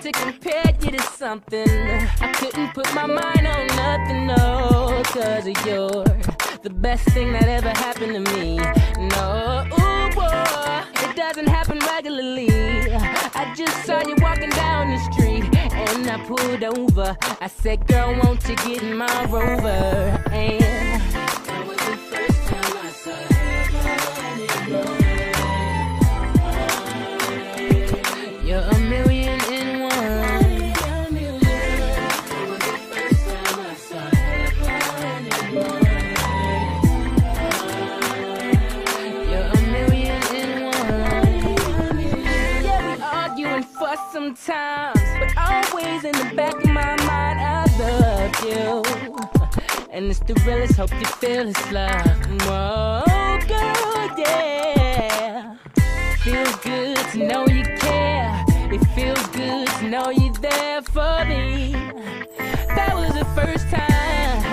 to compare you to something. I couldn't put my mind on nothing, no, cause you're the best thing that ever happened to me. No, ooh, boy, it doesn't happen regularly. I just saw you walking down the street and I pulled over. I said, girl, won't you get in my Rover? And that was the first time I saw you. You're a million in one. That was the first time I saw you. You're a million in one. Yeah, we argue and fuss sometimes, but always in the back of my mind, I love you. And it's the realest, hope you feel this love. Oh, girl, yeah. Feels good to know you care. It feels good to know you're there for me. That was the first time